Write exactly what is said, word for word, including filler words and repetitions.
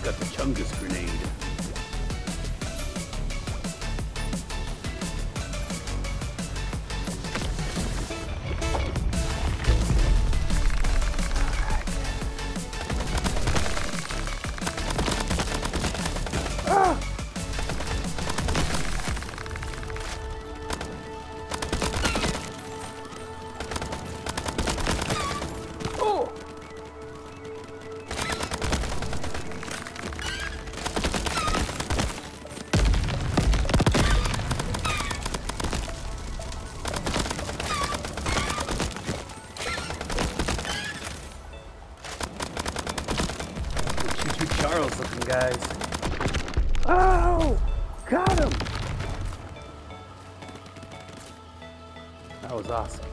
got the Chungus grenade. Ah! Oh! You two Charles looking guys. Oh! Got him! That was awesome.